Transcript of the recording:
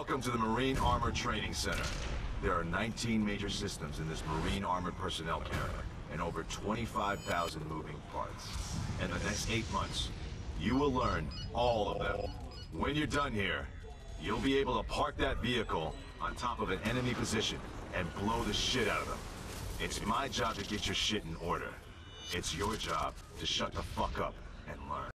Welcome to the Marine Armor Training Center. There are 19 major systems in this Marine Armored personnel carrier, and over 25,000 moving parts. In the next 8 months, you will learn all of them. When you're done here, you'll be able to park that vehicle on top of an enemy position and blow the shit out of them. It's my job to get your shit in order. It's your job to shut the fuck up and learn.